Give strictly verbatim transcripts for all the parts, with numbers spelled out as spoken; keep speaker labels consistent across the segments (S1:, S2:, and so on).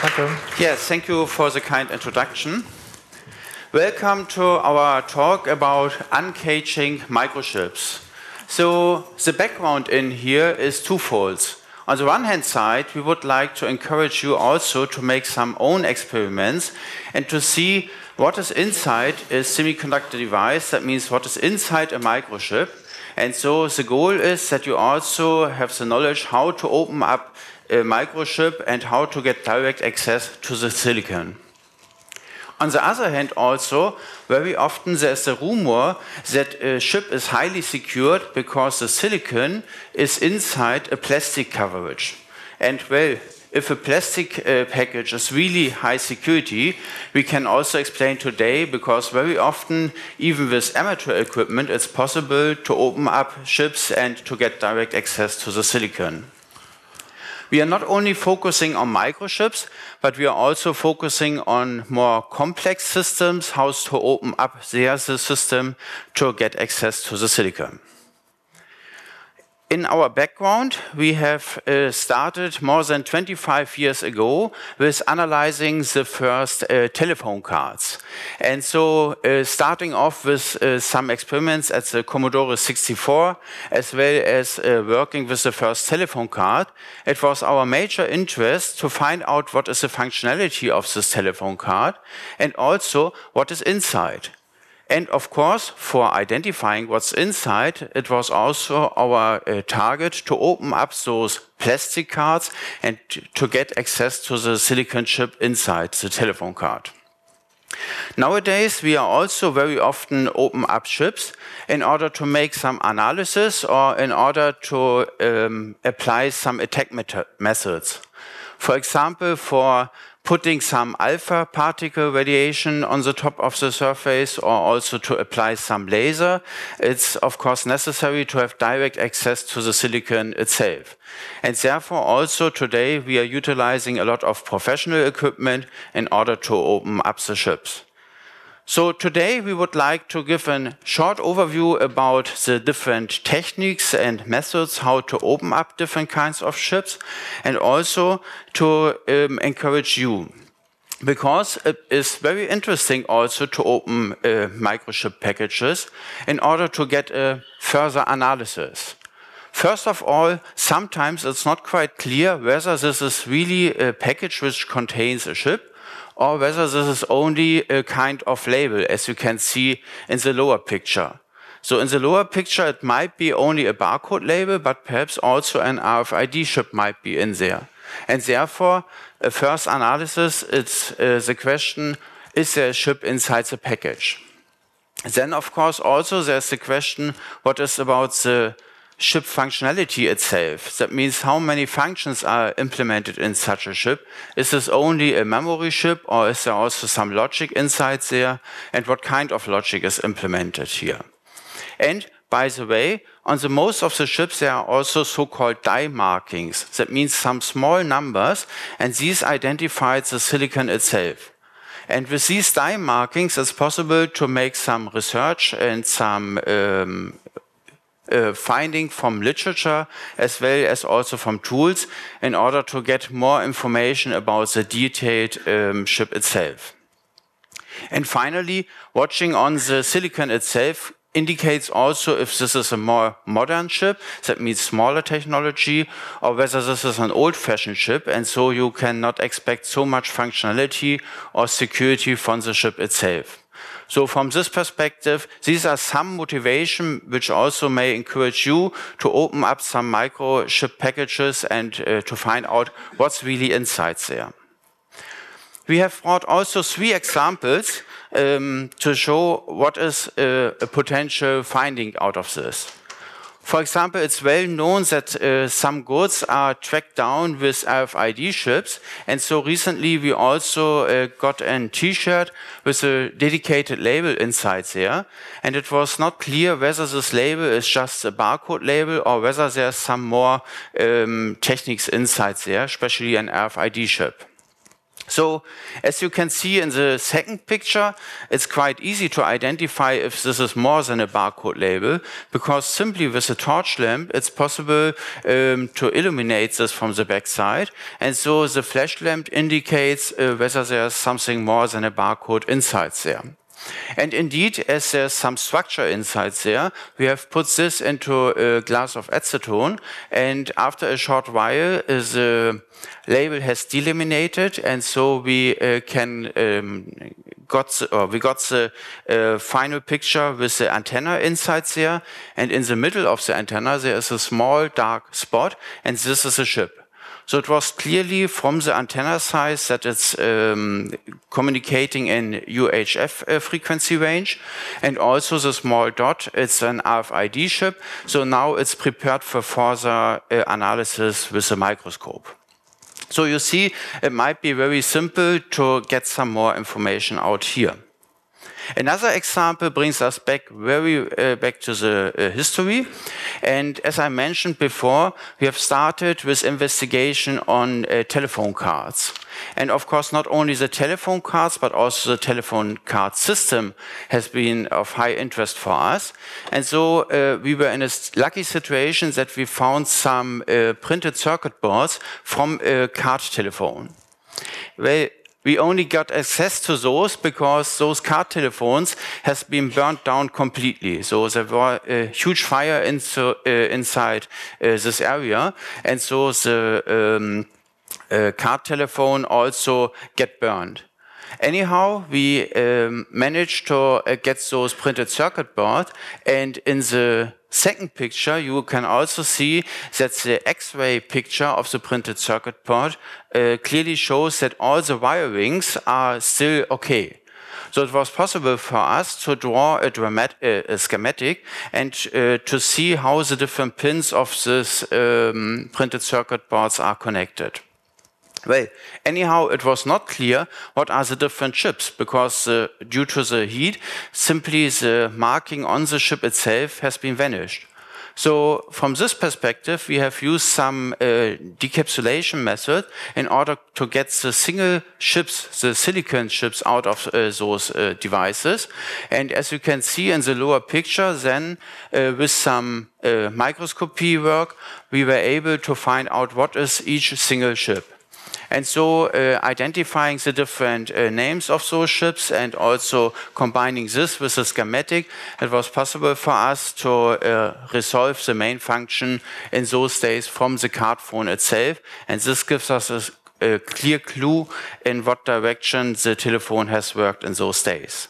S1: Danke.
S2: Yes, thank you for the kind introduction. Welcome to our talk about uncaging microchips. So the background in here is twofold. On the one hand side, we would like to encourage you also to make some own experiments and to see what is inside a semiconductor device. That means what is inside a microchip. And so the goal is that you also have the knowledge how to open up a microchip and how to get direct access to the silicon. On the other hand also, very often there's a rumor that a chip is highly secured because the silicon is inside a plastic coverage. And well, if a plastic uh, package is really high security, we can also explain today because very often, even with amateur equipment, it's possible to open up chips and to get direct access to the silicon. We are not only focusing on microchips, but we are also focusing on more complex systems, how to open up their system to get access to the silicon. In our background, we have uh, started more than twenty-five years ago with analyzing the first uh, telephone cards. And so uh, starting off with uh, some experiments at the Commodore sixty-four, as well as uh, working with the first telephone card, it was our major interest to find out what is the functionality of this telephone card and also what is inside. And of course, for identifying what's inside, it was also our uh, target to open up those plastic cards and to get access to the silicon chip inside the telephone card. Nowadays, we are also very often open up chips in order to make some analysis or in order to um, apply some attack methods. For example, for putting some alpha particle radiation on the top of the surface or also to apply some laser, it's of course necessary to have direct access to the silicon itself. And therefore also today we are utilizing a lot of professional equipment in order to open up the chips. So today we would like to give a short overview about the different techniques and methods how to open up different kinds of chips and also to um, encourage you. Because it is very interesting also to open uh, microchip packages in order to get a further analysis. First of all, sometimes it's not quite clear whether this is really a package which contains a chip or whether this is only a kind of label, as you can see in the lower picture. So in the lower picture, it might be only a barcode label, but perhaps also an R F I D chip might be in there. And therefore, a first analysis, it's uh, the question, is there a chip inside the package? Then, of course, also there's the question, what is about the chip functionality itself? That means how many functions are implemented in such a chip. Is this only a memory chip or is there also some logic inside there? And what kind of logic is implemented here? And by the way, on the most of the chips there are also so-called die markings. That means some small numbers and these identify the silicon itself. And with these die markings it's possible to make some research and some um, Uh, finding from literature as well as also from tools in order to get more information about the detailed um, chip itself. And finally, watching on the silicon itself indicates also if this is a more modern chip, that means smaller technology, or whether this is an old-fashioned chip, and so you cannot expect so much functionality or security from the chip itself. So from this perspective, these are some motivation which also may encourage you to open up some microchip packages and uh, to find out what's really inside there. We have brought also three examples um, to show what is uh, a potential finding out of this. For example, it's well known that uh, some goods are tracked down with R F I D chips. And so recently we also uh, got a t-shirt with a dedicated label inside there. And it was not clear whether this label is just a barcode label or whether there's some more um, techniques inside there, especially an R F I D chip. So, as you can see in the second picture, it's quite easy to identify if this is more than a barcode label, because simply with a torch lamp, it's possible um, to illuminate this from the backside. And so the flash lamp indicates uh, whether there's something more than a barcode inside there. And indeed, as there's some structure inside there, we have put this into a glass of acetone, and after a short while, uh, the label has delaminated, and so we uh, can um, got the, or we got the uh, final picture with the antenna inside there, and in the middle of the antenna there is a small dark spot, and this is a chip. So it was clearly from the antenna size that it's um, communicating in U H F uh, frequency range, and also the small dot, it's an R F I D chip, so now it's prepared for further uh, analysis with the microscope. So you see, it might be very simple to get some more information out here. Another example brings us back very uh, back to the uh, history, and as I mentioned before, we have started with investigation on uh, telephone cards. And of course, not only the telephone cards, but also the telephone card system has been of high interest for us. And so uh, we were in a lucky situation that we found some uh, printed circuit boards from a card telephone. Well, we only got access to those because those card telephones has been burnt down completely. So there were a huge fire into, uh, inside uh, this area, and so the um, uh, card telephone also get burned. Anyhow, we um, managed to uh, get those printed circuit board, and in the second picture you can also see that the X-ray picture of the printed circuit board uh, clearly shows that all the wirings are still okay. So it was possible for us to draw a, dramat uh, a schematic and uh, to see how the different pins of this um, printed circuit boards are connected. Well, anyhow, it was not clear what are the different chips, because uh, due to the heat, simply the marking on the chip itself has been vanished. So from this perspective, we have used some uh, decapsulation method in order to get the single chips, the silicon chips, out of uh, those uh, devices. And as you can see in the lower picture, then uh, with some uh, microscopy work, we were able to find out what is each single chip. And so uh, identifying the different uh, names of those chips and also combining this with the schematic, it was possible for us to uh, resolve the main function in those days from the card phone itself. And this gives us a, a clear clue in what direction the telephone has worked in those days.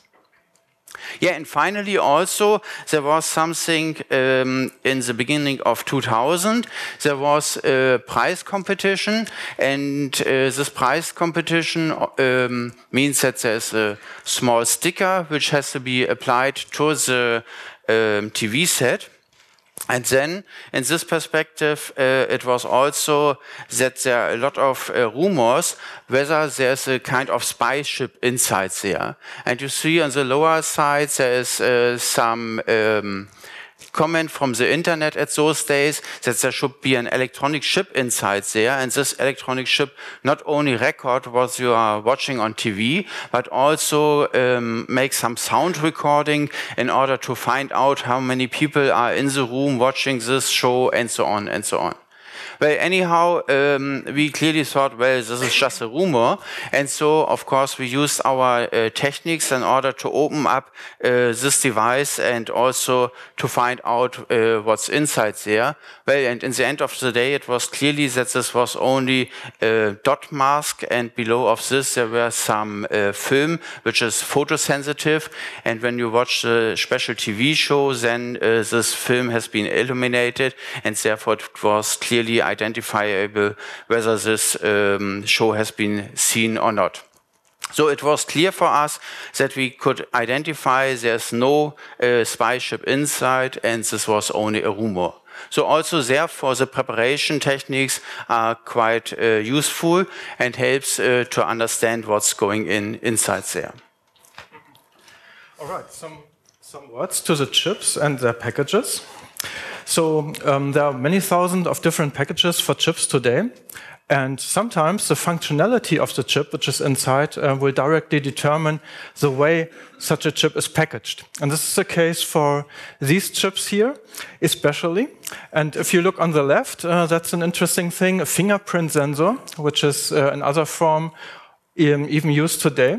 S2: Yeah, and finally also there was something um, in the beginning of two thousand. There was a prize competition, and uh, this prize competition um, means that there's a small sticker which has to be applied to the um, T V set. And then, in this perspective, uh, it was also that there are a lot of uh, rumors whether there's a kind of spy ship inside there. And you see on the lower side there is uh, some um, comment from the internet at those days that there should be an electronic chip inside there, and this electronic chip not only record what you are watching on T V, but also um, make some sound recording in order to find out how many people are in the room watching this show, and so on and so on. Well, anyhow, um, we clearly thought, well, this is just a rumor. And so, of course, we used our uh, techniques in order to open up uh, this device and also to find out uh, what's inside there. Well, and in the end of the day, it was clearly that this was only a dot mask, and below of this there were some uh, film, which is photosensitive. And when you watch the special T V show, then uh, this film has been illuminated, and therefore it was clearly identifiable whether this um, show has been seen or not. So it was clear for us that we could identify there's no uh, spy ship inside, and this was only a rumor. So also therefore the preparation techniques are quite uh, useful and helps uh, to understand what's going in inside there.
S1: All right, some, some words to the chips and their packages. So um, there are many thousands of different packages for chips today. And sometimes the functionality of the chip, which is inside, uh, will directly determine the way such a chip is packaged. And this is the case for these chips here, especially. And if you look on the left, uh, that's an interesting thing, a fingerprint sensor, which is uh, another form um, even used today.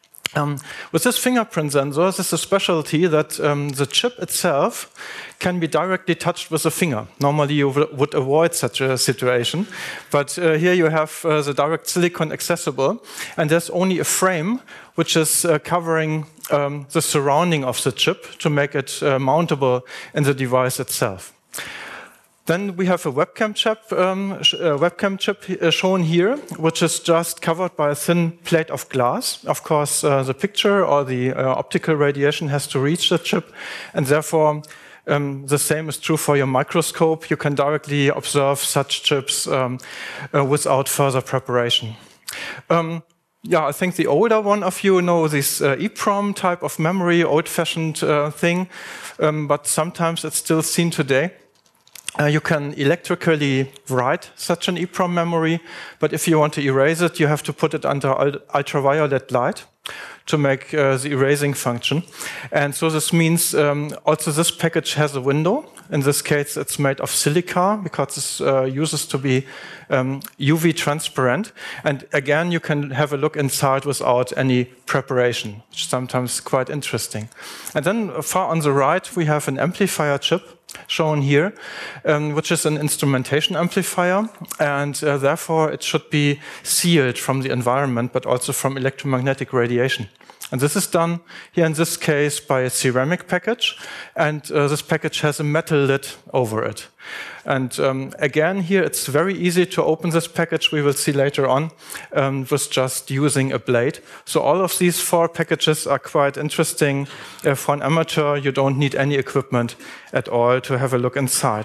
S1: Um, with this fingerprint sensor, this is a specialty that um, the chip itself can be directly touched with a finger. Normally you would avoid such a situation, but uh, here you have uh, the direct silicon accessible, and there's only a frame which is uh, covering um, the surrounding of the chip to make it uh, mountable in the device itself. Then we have a webcam chip, um, sh uh, webcam chip uh, shown here, which is just covered by a thin plate of glass. Of course, uh, the picture or the uh, optical radiation has to reach the chip, and therefore um, the same is true for your microscope. You can directly observe such chips um, uh, without further preparation. Um, Yeah, I think the older one of you know this uh, EEPROM type of memory, old-fashioned uh, thing, um, but sometimes it's still seen today. Uh, you can electrically write such an EEPROM memory, but if you want to erase it, you have to put it under ultraviolet light to make uh, the erasing function. And so this means um, also this package has a window. In this case, it's made of silica because it uh, uses to be um, U V transparent. And again, you can have a look inside without any preparation, which is sometimes quite interesting. And then far on the right, we have an amplifier chip shown here, um, which is an instrumentation amplifier, and uh, therefore it should be sealed from the environment, but also from electromagnetic radiation. And this is done here in this case by a ceramic package, and uh, this package has a metal lid over it. And um, again, here it's very easy to open this package, we will see later on, um, with just using a blade. So all of these four packages are quite interesting. Uh, for an amateur, you don't need any equipment at all to have a look inside.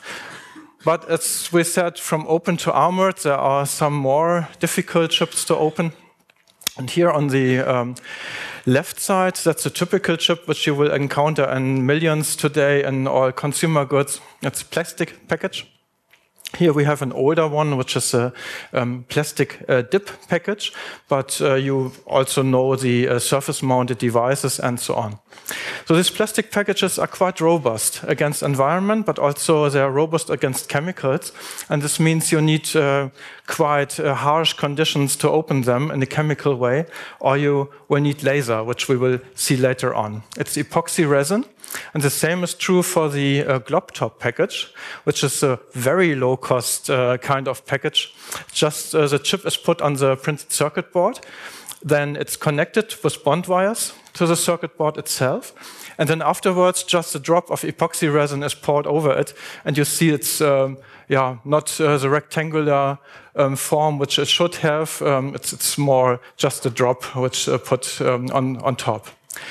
S1: But as we said, from open to armored, there are some more difficult chips to open. And here on the um, left side, that's a typical chip which you will encounter in millions today in all consumer goods. It's a plastic package. Here we have an older one, which is a um, plastic uh, dip package, but uh, you also know the uh, surface-mounted devices and so on. So these plastic packages are quite robust against environment, but also they are robust against chemicals. And this means you need uh, quite uh, harsh conditions to open them in a chemical way, or you will need laser, which we will see later on. It's epoxy resin. And the same is true for the uh, glob top package, which is a very low-cost uh, kind of package. Just uh, the chip is put on the printed circuit board, then it's connected with bond wires to the circuit board itself, and then afterwards just a drop of epoxy resin is poured over it, and you see it's um, yeah not uh, the rectangular um, form which it should have. Um, it's, it's more just a drop which uh, put um, on, on top.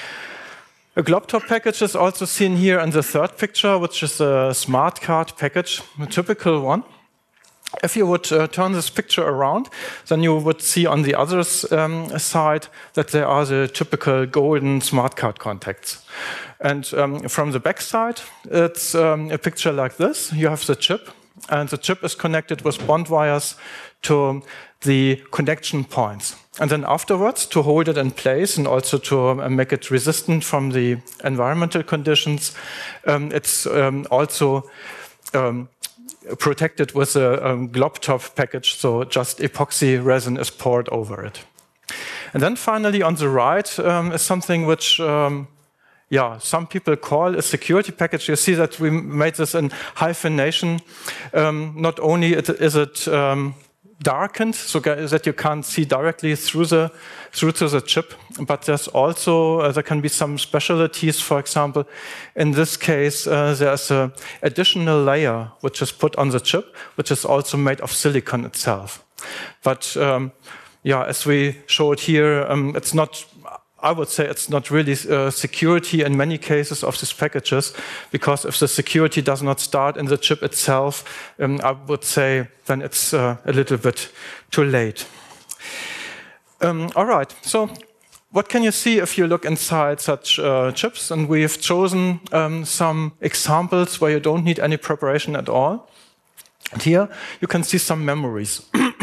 S1: A glob top package is also seen here in the third picture, which is a smart card package, a typical one. If you would uh, turn this picture around, then you would see on the other um, side that there are the typical golden smart card contacts. And um, from the back side, it's um, a picture like this. You have the chip, and the chip is connected with bond wires to the connection points. And then afterwards, to hold it in place and also to uh, make it resistant from the environmental conditions, um, it's um, also um, protected with a um, glob top package, so just epoxy resin is poured over it. And then finally on the right um, is something which um, yeah, some people call a security package. You see that we made this in hyphenation. Um, not only it, is it um, darkened so that you can't see directly through the through to the chip, but there's also uh, there can be some specialties. For example, in this case, uh, there's an additional layer which is put on the chip, which is also made of silicon itself. But um, yeah, as we showed here, um, it's not. I would say it's not really uh, security in many cases of these packages, because if the security does not start in the chip itself, um, I would say then it's uh, a little bit too late. Um, all right, so what can you see if you look inside such uh, chips? And we've chosen um, some examples where you don't need any preparation at all. And here you can see some memories.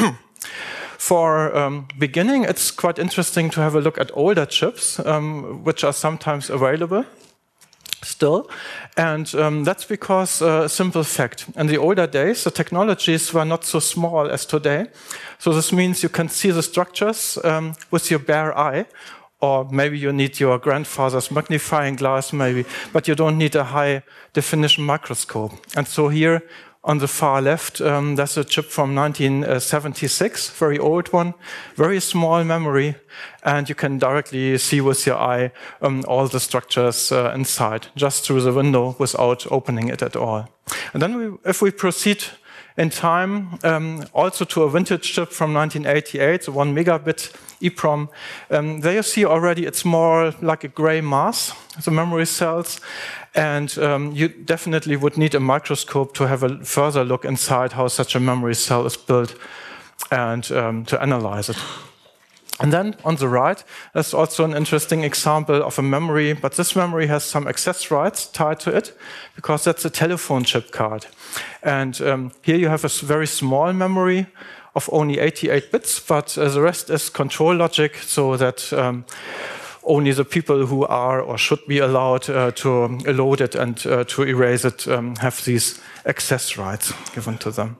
S1: For um, beginning, it's quite interesting to have a look at older chips, um, which are sometimes available still. And um, that's because uh, a simple fact. In the older days, the technologies were not so small as today. So this means you can see the structures um, with your bare eye, or maybe you need your grandfather's magnifying glass, maybe, but you don't need a high definition microscope. And so here on the far left, um, there's a chip from nineteen seventy-six, very old one, very small memory, and you can directly see with your eye um, all the structures uh, inside, just through the window without opening it at all. And then we, if we proceed in time, um, also to a vintage chip from nineteen eighty-eight, the one megabit EEPROM, um, there you see already it's more like a gray mass, the memory cells. And um, you definitely would need a microscope to have a further look inside how such a memory cell is built and um, to analyze it. And then on the right, there's also an interesting example of a memory, but this memory has some access rights tied to it, because that's a telephone chip card. And um, here you have a very small memory of only eighty-eight bits, but uh, the rest is control logic, so that um, only the people who are or should be allowed uh, to load it and uh, to erase it um, have these access rights given to them.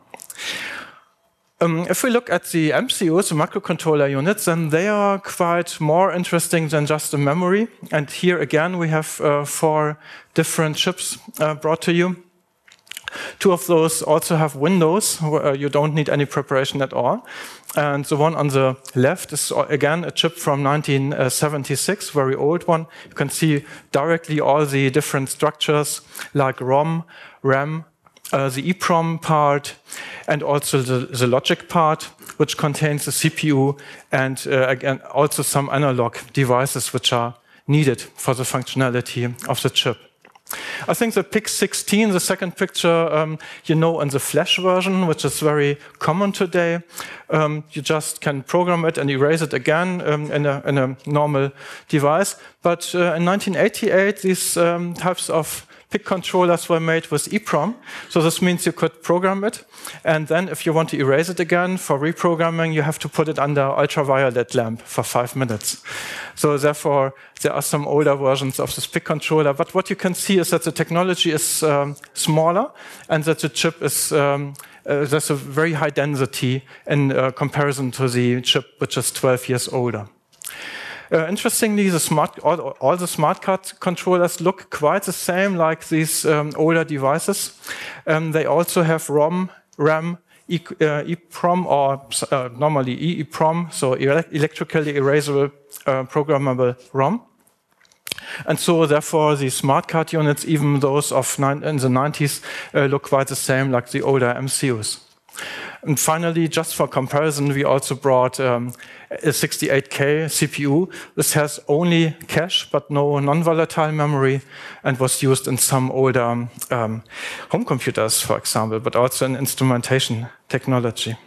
S1: Um, if we look at the M C Us, the microcontroller units, then they are quite more interesting than just a memory. And here again, we have uh, four different chips uh, brought to you. Two of those also have windows where you don't need any preparation at all. And the one on the left is again a chip from nineteen seventy-six, very old one. You can see directly all the different structures like ROM, RAM, uh, the EEPROM part, and also the, the logic part, which contains the C P U and uh, again also some analog devices which are needed for the functionality of the chip. I think the P I C sixteen, the second picture, um, you know, in the flash version, which is very common today, um, you just can program it and erase it again um, in, a, in a normal device. But uh, in nineteen eighty-eight, these um, types of P I C controllers were made with EEPROM. So this means you could program it. And then if you want to erase it again for reprogramming, you have to put it under ultraviolet lamp for five minutes. So therefore, there are some older versions of this P I C controller. But what you can see is that the technology is um, smaller and that the chip is, um, uh, there's a very high density in uh, comparison to the chip which is twelve years older. Uh, interestingly, the smart, all, all the smart card controllers look quite the same like these um, older devices. Um, they also have ROM, RAM, e, uh, EEPROM, or uh, normally EEPROM, so ele electrically erasable uh, programmable ROM. And so, therefore, the smart card units, even those of nine, in the nineties, uh, look quite the same like the older M C Us. And finally, just for comparison, we also brought um, a sixty-eight K C P U. This has only cache, but no non-volatile memory, and was used in some older um, home computers, for example, but also in instrumentation technology.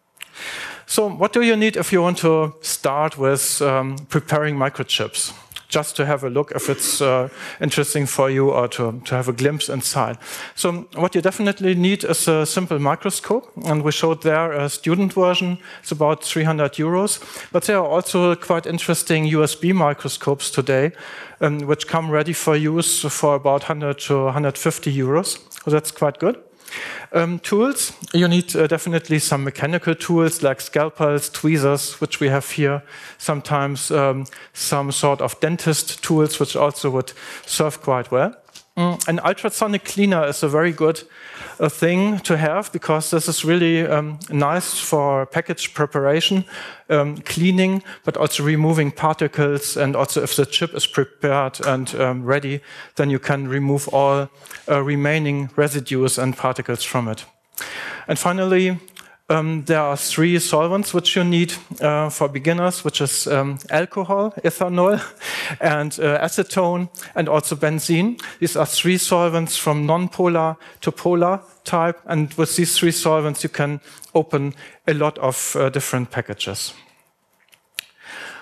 S1: So what do you need if you want to start with um, preparing microchips? Just to have a look if it's uh, interesting for you, or to, to have a glimpse inside. So what you definitely need is a simple microscope, and we showed there a student version. It's about three hundred euros, but there are also quite interesting U S B microscopes today, um, which come ready for use for about one hundred to one hundred fifty euros. So that's quite good. Um, tools, you need uh, definitely some mechanical tools like scalpels, tweezers, which we have here. Sometimes um, some sort of dentist tools, which also would serve quite well. Mm. An ultrasonic cleaner is a very good uh, thing to have, because this is really um, nice for package preparation, um, cleaning, but also removing particles. And also if the chip is prepared and um, ready, then you can remove all uh, remaining residues and particles from it. And finally, Um, there are three solvents which you need uh, for beginners, which is um, alcohol, ethanol, and uh, acetone, and also benzene. These are three solvents from non-polar to polar type, and with these three solvents you can open a lot of uh, different packages.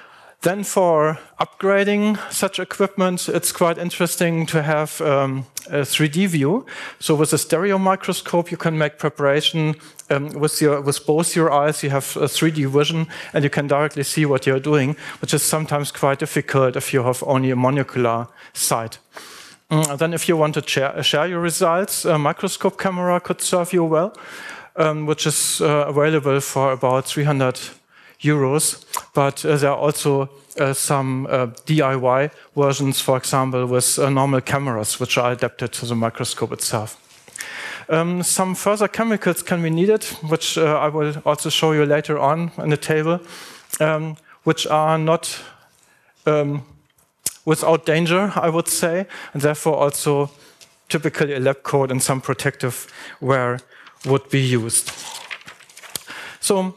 S1: Then for upgrading such equipment, it's quite interesting to have um, a three D view. So with a stereo microscope, you can make preparation um, with, your, with both your eyes. You have a three D vision, and you can directly see what you're doing, which is sometimes quite difficult if you have only a monocular sight. Mm, then if you want to share, share your results, a microscope camera could serve you well, um, which is uh, available for about three hundred euros, but uh, there are also uh, some uh, D I Y versions, for example, with uh, normal cameras, which are adapted to the microscope itself. Um, some further chemicals can be needed, which uh, I will also show you later on in the table, um, which are not um, without danger, I would say, and therefore also typically a lab coat and some protective wear would be used. So,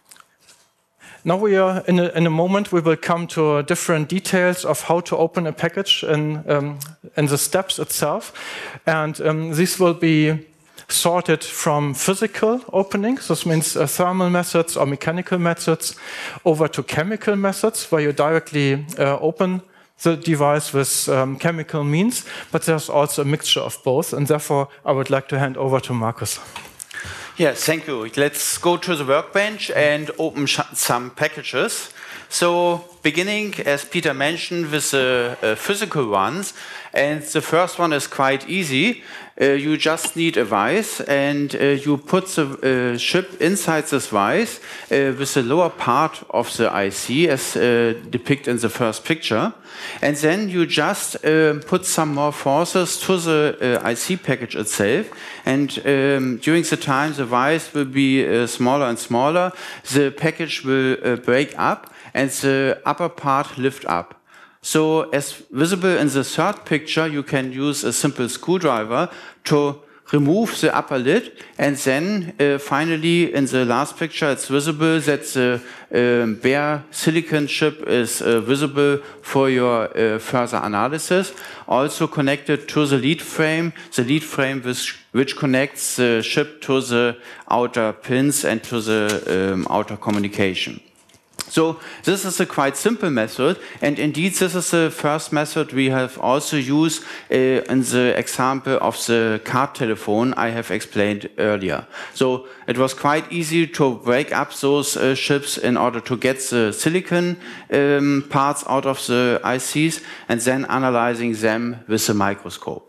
S1: now we are in a, in a moment we will come to different details of how to open a package in, um, in the steps itself. And um, these will be sorted from physical openings, this means uh, thermal methods or mechanical methods, over to chemical methods where you directly uh, open the device with um, chemical means, but there's also a mixture of both, and therefore I would like to hand over to Markus.
S2: Yes, thank you. Let's go to the workbench and open some packages. So, beginning, as Peter mentioned, with the uh, physical ones, and the first one is quite easy. Uh, you just need a vise, and uh, you put the uh, chip inside this vise uh, with the lower part of the I C, as uh, depicted in the first picture. And then you just uh, put some more forces to the uh, I C package itself. And um, during the time, the vise will be uh, smaller and smaller. The package will uh, break up, and the upper part lift up. So, as visible in the third picture, you can use a simple screwdriver to remove the upper lid, and then uh, finally in the last picture it's visible that the uh, bare silicon chip is uh, visible for your uh, further analysis. Also connected to the lead frame, the lead frame which, which connects the chip to the outer pins and to the um, outer communication. So this is a quite simple method, and indeed this is the first method we have also used uh, in the example of the card telephone I have explained earlier. So it was quite easy to break up those uh, chips in order to get the silicon um, parts out of the I Cs and then analyzing them with the microscope.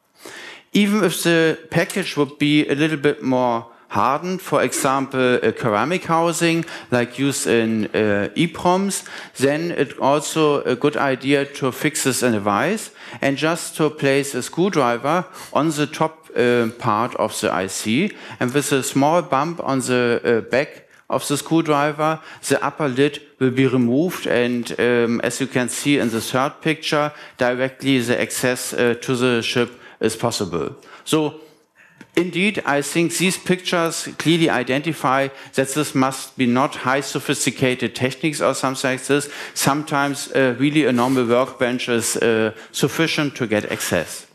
S2: Even if the package would be a little bit more hardened, for example, a ceramic housing like used in uh, EPROMs, then it's also a good idea to fix this in a vise and just to place a screwdriver on the top uh, part of the I C, and with a small bump on the uh, back of the screwdriver, the upper lid will be removed, and um, as you can see in the third picture, directly the access uh, to the chip is possible. So, indeed, I think these pictures clearly identify that this must be not high sophisticated techniques or something like this. Sometimes uh, really a normal workbench is uh, sufficient to get access.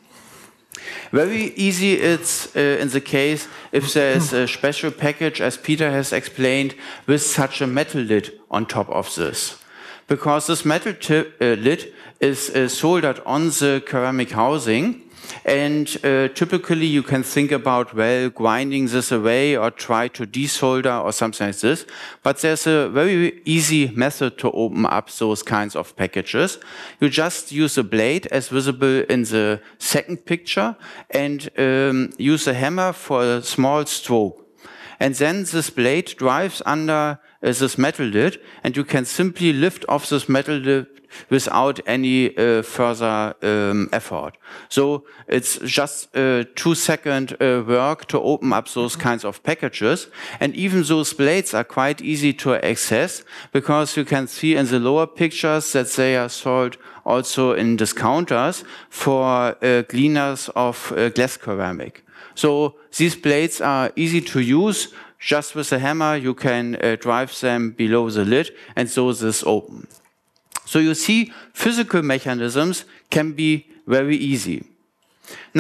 S2: Very easy it's uh, in the case if there is a special package, as Peter has explained, with such a metal lid on top of this. Because this metal tip, uh, lid is uh, soldered on the ceramic housing, and uh, typically you can think about, well, grinding this away or try to desolder or something like this. But there's a very easy method to open up those kinds of packages. You just use a blade as visible in the second picture and um, use a hammer for a small stroke. And then this blade drives under uh, this metal lid, and you can simply lift off this metal lid without any uh, further um, effort. So it's just a two second uh, work to open up those kinds of packages. And even those blades are quite easy to access, because you can see in the lower pictures that they are sold also in discounters for uh, cleaners of uh, glass ceramic. So these blades are easy to use. Just with a hammer you can uh, drive them below the lid, and so this open. So you see, physical mechanisms can be very easy. Now,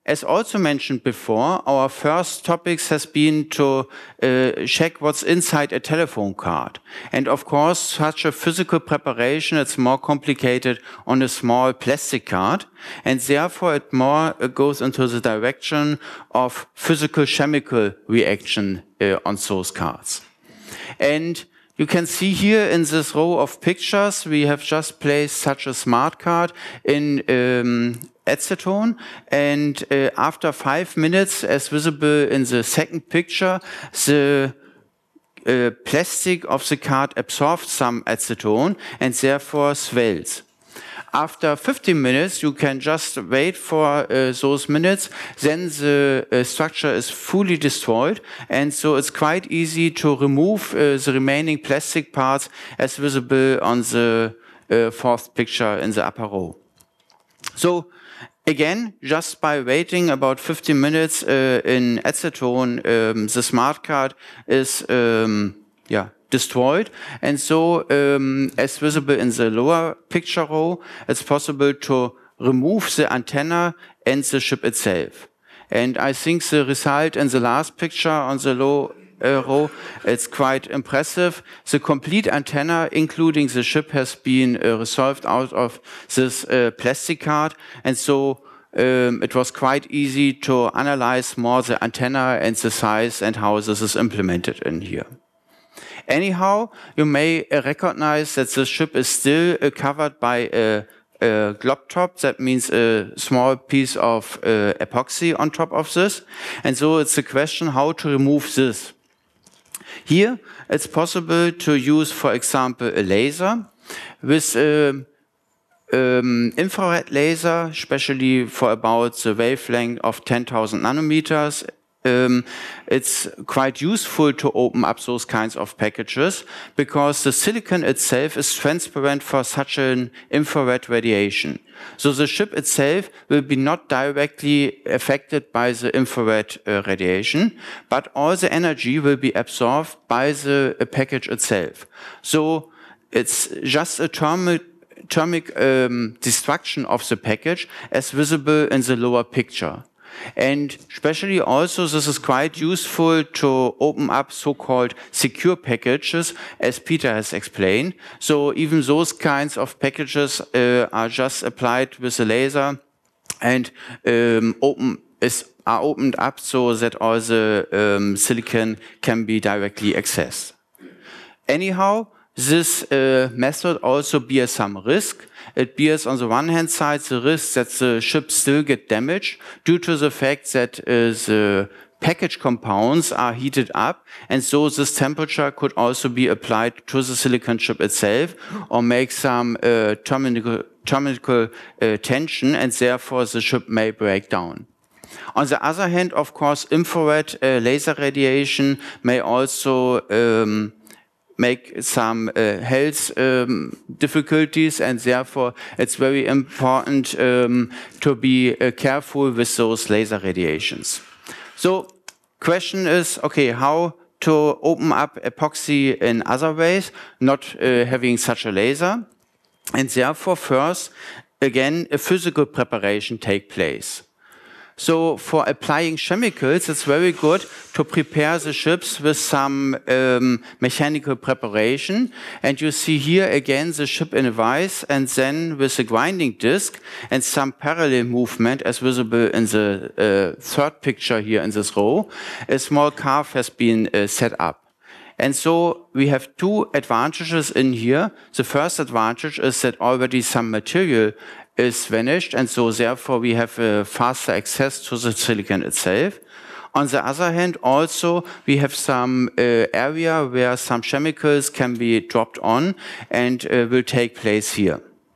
S2: as also mentioned before, our first topics has been to uh, check what's inside a telephone card. And of course, such a physical preparation, it's more complicated on a small plastic card. And therefore, it more uh, goes into the direction of physical-chemical reaction uh, on those cards. And you can see here in this row of pictures, we have just placed such a smart card in um, acetone, and uh, after five minutes, as visible in the second picture, the uh, plastic of the card absorbs some acetone and therefore swells. After fifteen minutes, you can just wait for uh, those minutes, then the uh, structure is fully destroyed, and so it's quite easy to remove uh, the remaining plastic parts as visible on the uh, fourth picture in the upper row. So, again, just by waiting about fifteen minutes uh, in acetone, um, the smart card is um, yeah, destroyed. And so, um, as visible in the lower picture row, it's possible to remove the antenna and the chip itself. And I think the result in the last picture on the low uh, row, it's quite impressive. The complete antenna, including the chip, has been uh, resolved out of this uh, plastic card. And so um, it was quite easy to analyze more the antenna and the size and how this is implemented in here. Anyhow, you may uh, recognize that the chip is still uh, covered by a, a glob top. That means a small piece of uh, epoxy on top of this. And so it's a question how to remove this. Here, it's possible to use, for example, a laser with a um, infrared laser, especially for about the wavelength of ten thousand nanometers. Um, it's quite useful to open up those kinds of packages because the silicon itself is transparent for such an infrared radiation. So the chip itself will be not directly affected by the infrared uh, radiation, but all the energy will be absorbed by the uh, package itself. So it's just a thermic, thermic um, destruction of the package as visible in the lower picture. And especially also this is quite useful to open up so-called secure packages, as Peter has explained. So even those kinds of packages uh, are just applied with a laser and um, open is, are opened up so that all the um, silicon can be directly accessed. Anyhow, this uh, method also bears some risk. It bears on the one hand side the risk that the chips still get damaged due to the fact that uh, the package compounds are heated up, and so this temperature could also be applied to the silicon chip itself or make some uh, thermical, thermical uh, tension, and therefore the chip may break down. On the other hand, of course, infrared uh, laser radiation may also um, make some uh, health um, difficulties, and therefore it's very important um, to be uh, careful with those laser radiations. So, question is, okay, how to open up epoxy in other ways, not uh, having such a laser? And therefore, first, again, a physical preparation take place. So for applying chemicals, it's very good to prepare the chips with some um, mechanical preparation. And you see here again the chip in a vise, and then with a grinding disc and some parallel movement as visible in the uh, third picture here in this row, a small carve has been uh, set up. And so we have two advantages in here. The first advantage is that already some material is vanished, and so therefore we have a faster access to the silicon itself. On the other hand, also we have some uh, area where some chemicals can be dropped on and uh, will take place here.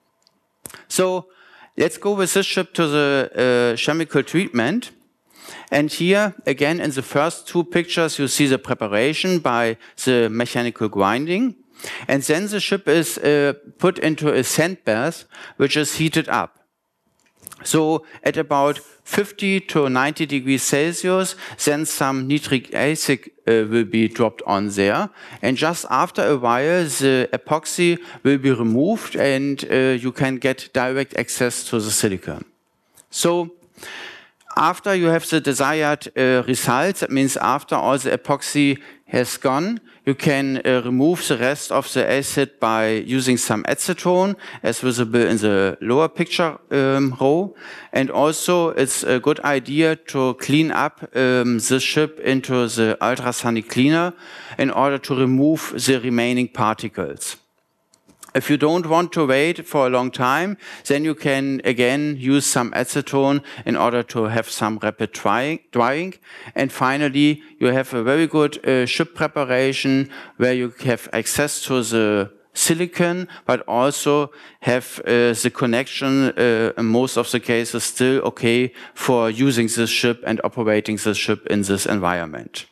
S2: So let's go with this chip to the uh, chemical treatment. And here, again, in the first two pictures, you see the preparation by the mechanical grinding. And then the chip is uh, put into a sand bath, which is heated up. So at about fifty to ninety degrees Celsius, then some nitric acid uh, will be dropped on there. And just after a while, the epoxy will be removed, and uh, you can get direct access to the silicon. So after you have the desired uh, results, that means after all the epoxy has gone, you can uh, remove the rest of the acid by using some acetone, as visible in the lower picture um, row. And also, it's a good idea to clean up um, the ship into the ultrasonic cleaner in order to remove the remaining particles. If you don't want to wait for a long time, then you can again use some acetone in order to have some rapid drying. drying. And finally, you have a very good uh, ship preparation where you have access to the silicon, but also have uh, the connection uh, in most of the cases still okay for using this ship and operating the ship in this environment.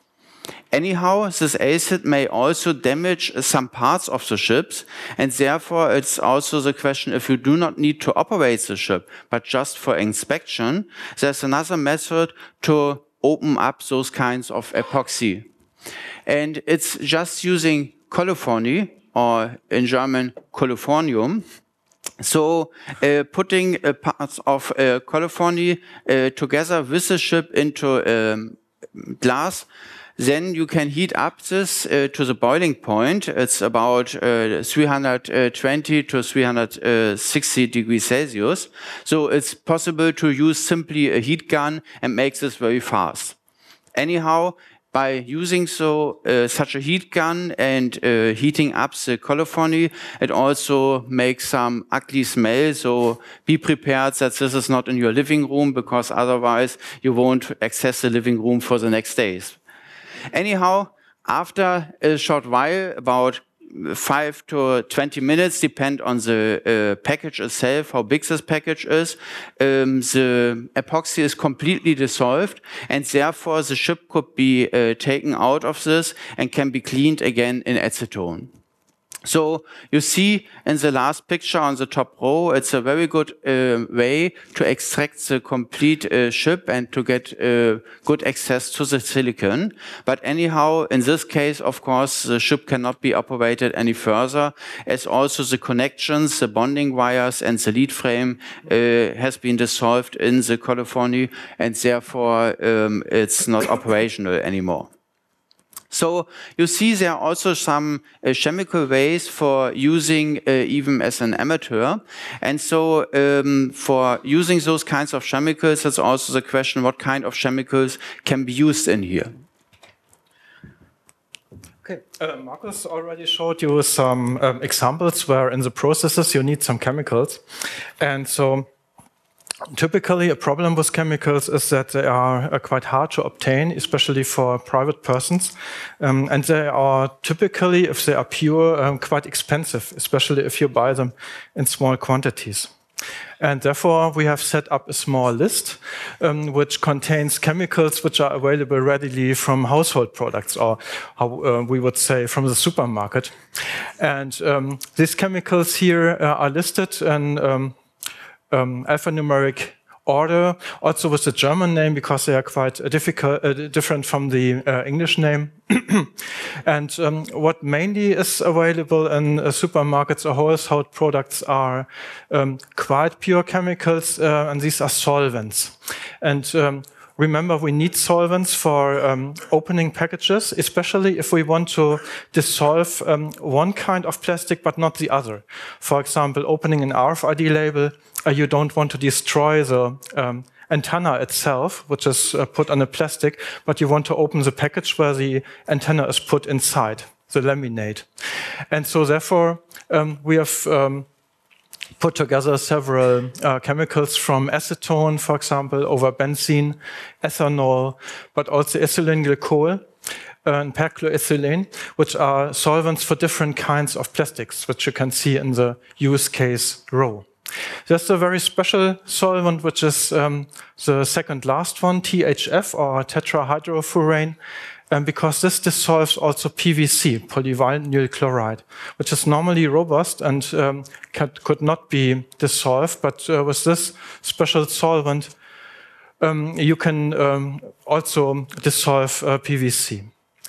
S2: Anyhow, this acid may also damage some parts of the ships, and therefore it's also the question, if you do not need to operate the ship, but just for inspection, there's another method to open up those kinds of epoxy. And it's just using colophony, or in German, colophonium. So uh, putting uh, parts of uh, colophony uh, together with the ship into um, glass, then you can heat up this uh, to the boiling point. It's about uh, three hundred twenty to three hundred sixty degrees Celsius. So it's possible to use simply a heat gun and make this very fast. Anyhow, by using so uh, such a heat gun and uh, heating up the colophony, it also makes some ugly smell. So be prepared that this is not in your living room, because otherwise you won't access the living room for the next days. Anyhow, after a short while, about five to twenty minutes, depend on the uh, package itself, how big this package is, um, the epoxy is completely dissolved, and therefore the ship could be uh, taken out of this and can be cleaned again in acetone. So you see in the last picture on the top row, it's a very good uh, way to extract the complete uh, ship and to get uh, good access to the silicon. But anyhow, in this case, of course, the ship cannot be operated any further, as also the connections, the bonding wires and the lead frame uh, has been dissolved in the colophony, and therefore um, it's not operational anymore. So you see there are also some uh, chemical ways for using uh, even as an amateur. And so um, for using those kinds of chemicals, it's also the question, what kind of chemicals can be used in here?
S1: Okay, uh, Markus already showed you some um, examples where in the processes you need some chemicals. And so typically, a problem with chemicals is that they are uh, quite hard to obtain, especially for private persons. Um, and they are typically, if they are pure, um, quite expensive, especially if you buy them in small quantities. And therefore, we have set up a small list um, which contains chemicals which are available readily from household products, or how uh, we would say from the supermarket. And um, these chemicals here uh, are listed in um, Um, alphanumeric order, also with the German name, because they are quite uh, difficult, uh, different from the uh, English name. And um, what mainly is available in uh, supermarkets or household products are um, quite pure chemicals, uh, and these are solvents. And um, remember, we need solvents for um, opening packages, especially if we want to dissolve um, one kind of plastic but not the other. For example, opening an R F I D label, uh, you don't want to destroy the um, antenna itself, which is uh, put on a plastic, but you want to open the package where the antenna is put inside, the laminate. And so therefore, um, we have um, put together several uh, chemicals from acetone, for example, over benzene, ethanol, but also ethylene glycol and perchloroethylene, which are solvents for different kinds of plastics, which you can see in the use case row. There's a very special solvent, which is um, the second last one, T H F, or tetrahydrofurane, Um, because this dissolves also P V C, polyvinyl chloride, which is normally robust and um, can, could not be dissolved. But uh, with this special solvent, um, you can um, also dissolve uh, P V C.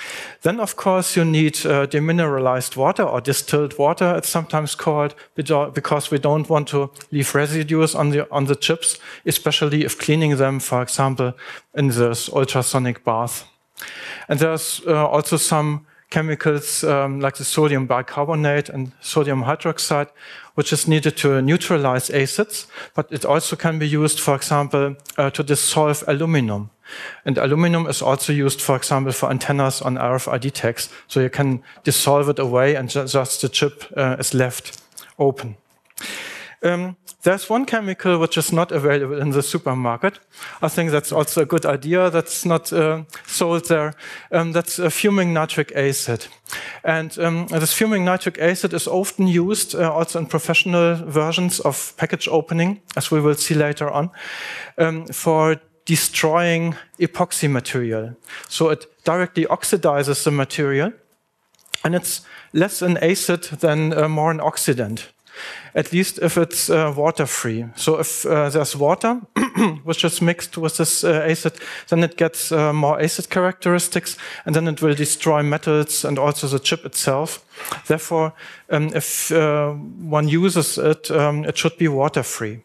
S1: Then, of course, you need uh, demineralized water, or distilled water, it's sometimes called, because we don't want to leave residues on the, on the chips, especially if cleaning them, for example, in this ultrasonic bath. And there's uh, also some chemicals um, like the sodium bicarbonate and sodium hydroxide, which is needed to neutralize acids, but it also can be used, for example, uh, to dissolve aluminum. And aluminum is also used, for example, for antennas on R F I D tags. So you can dissolve it away and ju just the chip uh, is left open. Um, there's one chemical which is not available in the supermarket. I think that's also a good idea. That's not uh, sold there. Um, that's uh, fuming nitric acid. And um, this fuming nitric acid is often used uh, also in professional versions of package opening, as we will see later on, um, for destroying epoxy material. So it directly oxidizes the material, and it's less an acid than uh, more an oxidant, at least if it's uh, water-free. So if uh, there's water, which is mixed with this uh, acid, then it gets uh, more acid characteristics, and then it will destroy metals and also the chip itself. Therefore, um, if uh, one uses it, um, it should be water-free.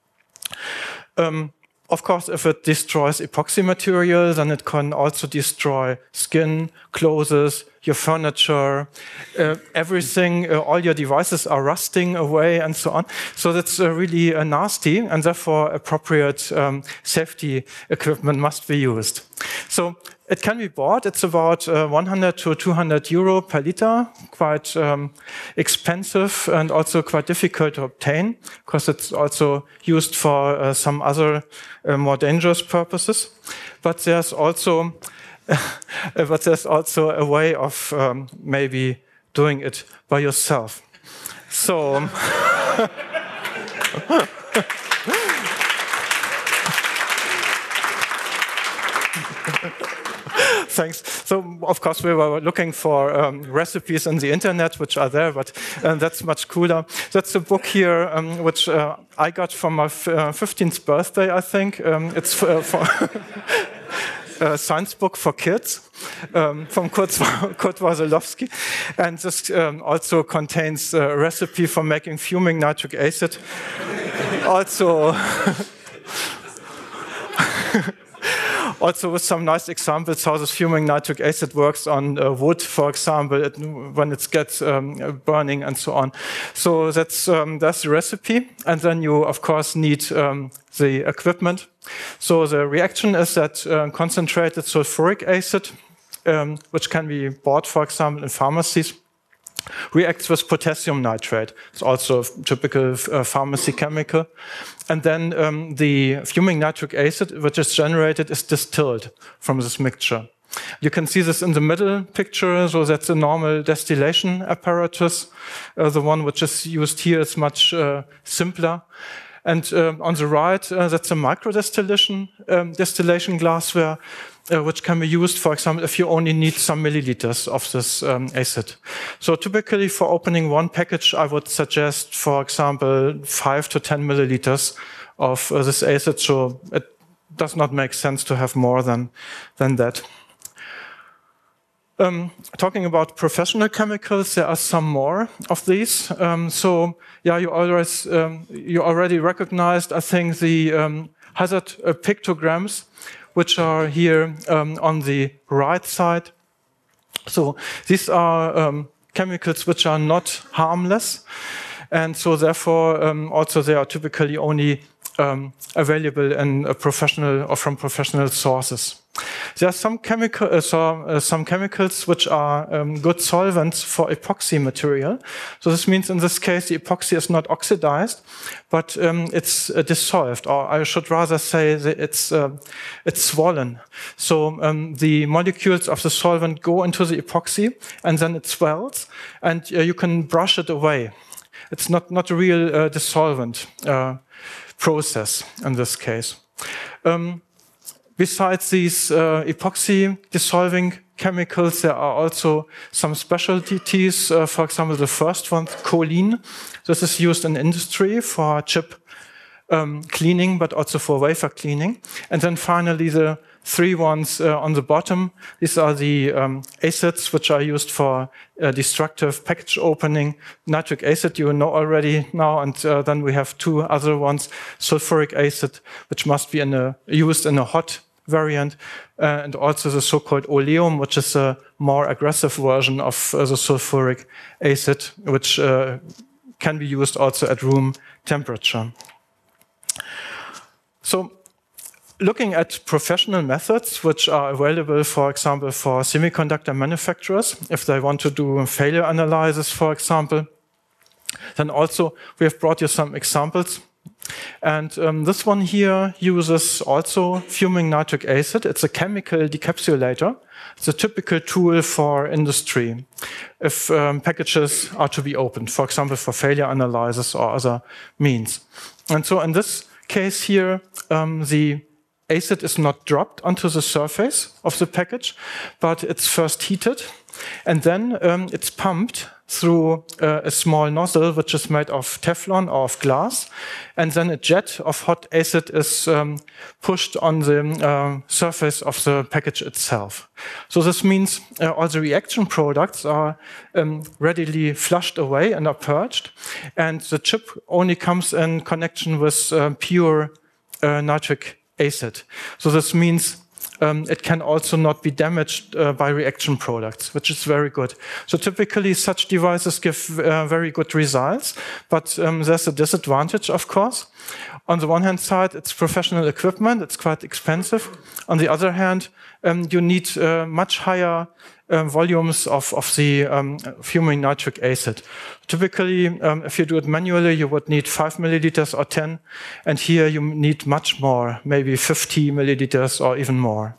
S1: Um, Of course, if it destroys epoxy material, then it can also destroy skin, clothes, your furniture, uh, everything, uh, all your devices are rusting away and so on. So that's uh, really uh, nasty, and therefore appropriate um, safety equipment must be used. So it can be bought. It's about uh, one hundred to two hundred euro per liter, quite um, expensive and also quite difficult to obtain, because it's also used for uh, some other uh, more dangerous purposes. But there's also, but there's also a way of um, maybe doing it by yourself. So. Thanks. So, of course, we were looking for um, recipes on the internet, which are there, but uh, that's much cooler. That's a book here, um, which uh, I got for my f uh, fifteenth birthday, I think. Um, it's uh, for a science book for kids um, from Kurt, Kurt Wasilowski. And this um, also contains a recipe for making fuming nitric acid. Also... Also with some nice examples how this fuming nitric acid works on uh, wood, for example, it, when it gets um, burning and so on. So that's, um, that's the recipe. And then you, of course, need um, the equipment. So the reaction is that uh, concentrated sulfuric acid, um, which can be bought, for example, in pharmacies, reacts with potassium nitrate. It's also a typical uh, pharmacy chemical. And then um, the fuming nitric acid, which is generated, is distilled from this mixture. You can see this in the middle picture. So that's a normal distillation apparatus. Uh, the one which is used here is much uh, simpler. And uh, on the right, uh, that's a microdistillation um, distillation glassware, uh, which can be used, for example, if you only need some milliliters of this um, acid. So typically for opening one package, I would suggest, for example, five to ten milliliters of uh, this acid. So it does not make sense to have more than, than that. Um, talking about professional chemicals, there are some more of these. Um, so, yeah, you always um, you already recognized, I think, the um, hazard uh, pictograms, which are here um, on the right side. So these are um, chemicals which are not harmless, and so therefore um, also they are typically only um, available in a professional or from professional sources. There are some chemical, uh, so, uh, some chemicals which are um, good solvents for epoxy material. So this means in this case the epoxy is not oxidized, but um, it's uh, dissolved, or I should rather say that it's uh, it's swollen. So um, the molecules of the solvent go into the epoxy, and then it swells, and uh, you can brush it away. It's not not a real uh, dissolvent uh, process in this case. Um, Besides these uh, epoxy dissolving chemicals, there are also some specialties. Uh, for example, the first one, choline. This is used in industry for chip um, cleaning, but also for wafer cleaning. And then finally, the three ones uh, on the bottom. These are the um, acids which are used for uh, destructive package opening. Nitric acid you know already now, and uh, then we have two other ones, sulfuric acid, which must be in a, used in a hot variant, uh, and also the so-called oleum, which is a more aggressive version of uh, the sulfuric acid, which uh, can be used also at room temperature. So, looking at professional methods which are available, for example, for semiconductor manufacturers, if they want to do failure analysis, for example, then also we have brought you some examples. And um, this one here uses also fuming nitric acid. It's a chemical decapsulator. It's a typical tool for industry if um, packages are to be opened, for example, for failure analysis or other means. And so in this case here, um, the acid is not dropped onto the surface of the package, but it's first heated, and then um, it's pumped through uh, a small nozzle which is made of Teflon or of glass, and then a jet of hot acid is um, pushed on the uh, surface of the package itself. So this means uh, all the reaction products are um, readily flushed away and are purged, and the chip only comes in connection with uh, pure uh, nitric acid. So this means um, it can also not be damaged uh, by reaction products, which is very good. So typically such devices give uh, very good results, but um, there's a disadvantage, of course. On the one hand side, it's professional equipment, it's quite expensive. On the other hand, um, you need uh, much higher uh, volumes of, of the um, fuming nitric acid. Typically, um, if you do it manually, you would need five milliliters or ten, and here you need much more, maybe fifty milliliters or even more.